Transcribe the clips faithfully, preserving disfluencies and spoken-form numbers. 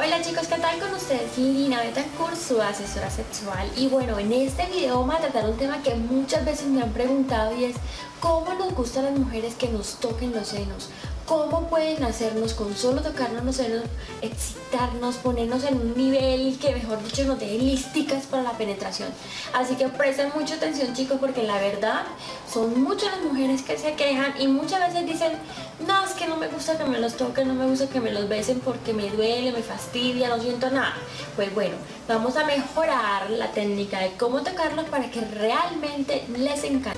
Hola chicos, ¿qué tal con ustedes? Lina Betancourt, su asesora sexual. Y bueno, en este video vamos a tratar un tema que muchas veces me han preguntado y es ¿cómo nos gusta a las mujeres que nos toquen los senos? ¿Cómo pueden hacernos con solo tocarnos los senos, excitarnos, ponernos en un nivel que mejor dicho nos deje lísticas para la penetración? Así que presten mucha atención chicos, porque la verdad son muchas las mujeres que se quejan y muchas veces dicen no, es que no me gusta que me los toquen, no me gusta que me los besen porque me duele, me fastidia, no siento nada. Pues bueno, vamos a mejorar la técnica de cómo tocarlos para que realmente les encante.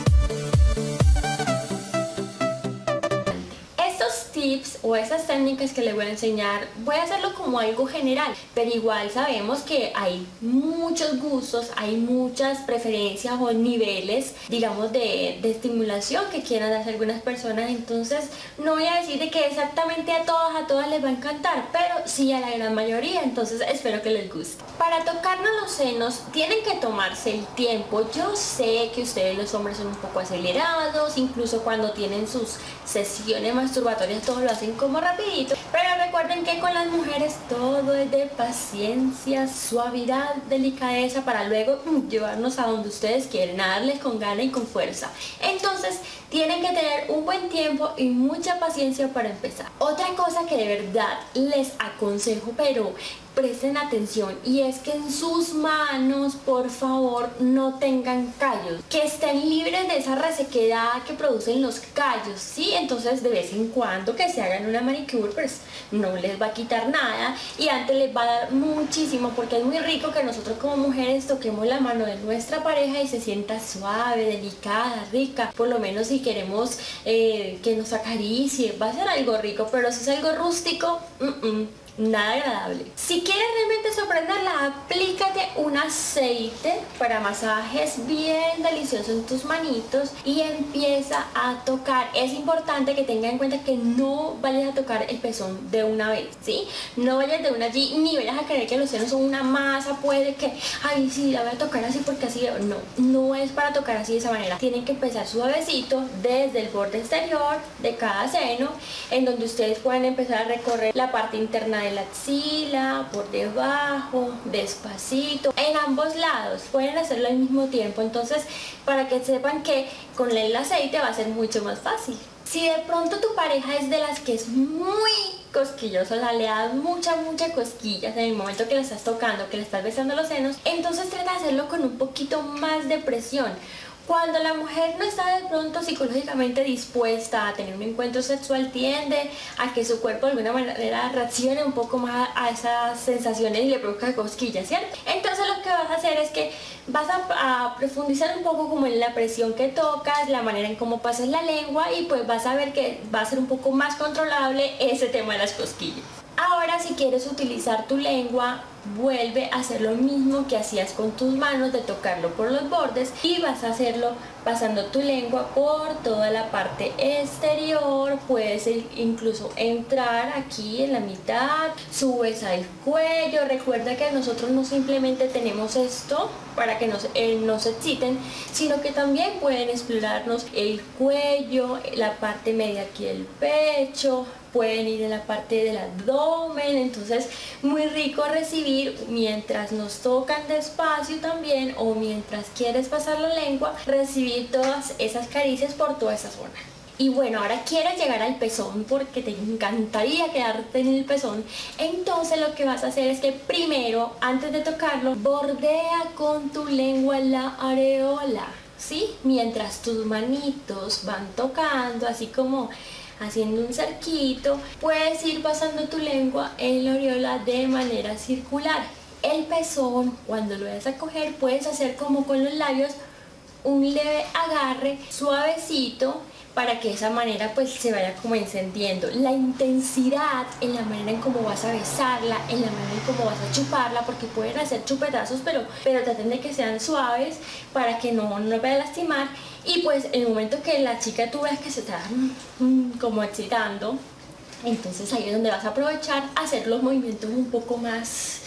Tips o esas técnicas que les voy a enseñar, voy a hacerlo como algo general, pero igual sabemos que hay muchos gustos, hay muchas preferencias o niveles, digamos, de, de estimulación que quieran hacer algunas personas. Entonces no voy a decir de que exactamente a todas, a todas les va a encantar, pero sí a la gran mayoría, entonces espero que les guste. Para tocarnos los senos tienen que tomarse el tiempo. Yo sé que ustedes los hombres son un poco acelerados, incluso cuando tienen sus sesiones masturbatorias todos lo hacen como rapidito, pero recuerden que con las mujeres todo es de paciencia, suavidad, delicadeza para luego mm, llevarnos a donde ustedes quieren, a darles con gana y con fuerza. Entonces tienen que tener un buen tiempo y mucha paciencia para empezar. Otra cosa que de verdad les aconsejo, pero presten atención, y es que en sus manos por favor no tengan callos, que estén libres de esa resequedad que producen los callos, ¿sí? Entonces de vez en cuando que se hagan una manicure, pues no les va a quitar nada y antes les va a dar muchísimo, porque es muy rico que nosotros como mujeres toquemos la mano de nuestra pareja y se sienta suave, delicada, rica. Por lo menos si queremos eh, que nos acaricie, va a ser algo rico, pero si es algo rústico, mm -mm. nada agradable. Si quieres realmente sorprenderla, aplícate un aceite para masajes bien delicioso en tus manitos y empieza a tocar. Es importante que tengan en cuenta que no vayas a tocar el pezón de una vez, ¿sí? No vayas de una allí, ni vayas a creer que los senos son una masa, puede que, ay, sí, la voy a tocar así porque así, no, no es para tocar así de esa manera. Tienen que empezar suavecito desde el borde exterior de cada seno, en donde ustedes pueden empezar a recorrer la parte interna de la axila, por debajo, despacito, en ambos lados, pueden hacerlo al mismo tiempo. Entonces, para que sepan que con el aceite va a ser mucho más fácil. Si de pronto tu pareja es de las que es muy cosquillosa, o sea, le das mucha, mucha cosquillas en el momento que le estás tocando, que le estás besando los senos, entonces trata de hacerlo con un poquito más de presión. Cuando la mujer no está de pronto psicológicamente dispuesta a tener un encuentro sexual, tiende a que su cuerpo de alguna manera reaccione un poco más a esas sensaciones y le provoca cosquillas, ¿cierto? Entonces lo que vas a hacer es que vas a, a profundizar un poco como en la presión que tocas, la manera en cómo pasas la lengua, y pues vas a ver que va a ser un poco más controlable ese tema de las cosquillas. Ahora, si quieres utilizar tu lengua, vuelve a hacer lo mismo que hacías con tus manos, de tocarlo por los bordes, y vas a hacerlo pasando tu lengua por toda la parte exterior. Puedes incluso entrar aquí en la mitad, subes al cuello. Recuerda que nosotros no simplemente tenemos esto para que nos, eh, nos exciten, sino que también pueden explorarnos el cuello, la parte media aquí del pecho, pueden ir en la parte del abdomen. Entonces muy rico recibir mientras nos tocan despacio también, o mientras quieres pasar la lengua, recibir todas esas caricias por toda esa zona. Y bueno, ahora quieres llegar al pezón porque te encantaría quedarte en el pezón. Entonces lo que vas a hacer es que primero, antes de tocarlo, bordea con tu lengua la areola, ¿sí? Mientras tus manitos van tocando, así como haciendo un cerquito, puedes ir pasando tu lengua en la areola de manera circular. El pezón, cuando lo vayas a coger, puedes hacer como con los labios un leve agarre suavecito, para que de esa manera pues se vaya como encendiendo la intensidad en la manera en cómo vas a besarla, en la manera en cómo vas a chuparla, porque pueden hacer chupetazos, pero, pero traten de que sean suaves para que no nos vaya a lastimar. Y pues en el momento que la chica tú ves que se está mm, mm, como excitando, entonces ahí es donde vas a aprovechar hacer los movimientos un poco más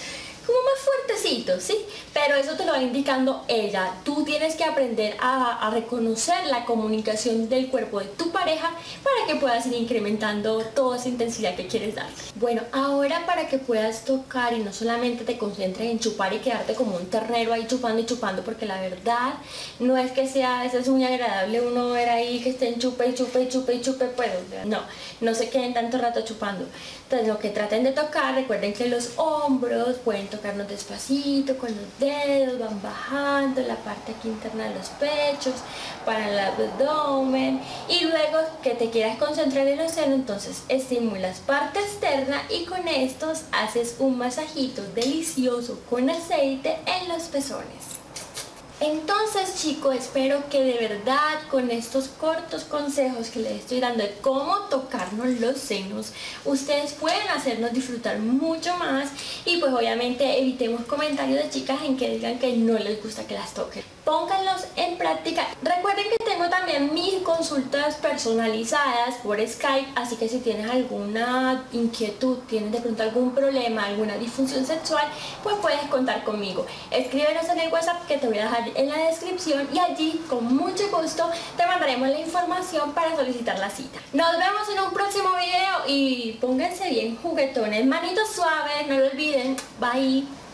como más fuertecito, ¿sí? Pero eso te lo va indicando ella. Tú tienes que aprender a, a reconocer la comunicación del cuerpo de tu pareja para que puedas ir incrementando toda esa intensidad que quieres dar. Bueno, ahora para que puedas tocar y no solamente te concentres en chupar y quedarte como un ternero ahí chupando y chupando, porque la verdad no es que sea, eso es muy agradable uno ver ahí que estén chupe y chupe y chupe y chupe, pues no, no se queden tanto rato chupando. Entonces lo que traten de tocar, recuerden que los hombros pueden tocarnos despacito con los dedos, van bajando la parte aquí interna de los pechos, para el abdomen, y luego que te quieras concentrar en el seno, entonces estimulas parte externa y con estos haces un masajito delicioso con aceite en los pezones. Entonces, chicos, espero que de verdad con estos cortos consejos que les estoy dando de cómo tocarnos los senos, ustedes pueden hacernos disfrutar mucho más y pues obviamente evitemos comentarios de chicas en que digan que no les gusta que las toquen. Pónganlos en práctica. Recuerden que tengo también mis consultas personalizadas por Skype, así que si tienes alguna inquietud, tienes de pronto algún problema, alguna disfunción sexual, pues puedes contar conmigo. Escríbenos en el WhatsApp que te voy a dejar en la descripción y allí con mucho gusto te mandaremos la información para solicitar la cita. Nos vemos en un próximo video y pónganse bien juguetones, manitos suaves, no lo olviden. Bye.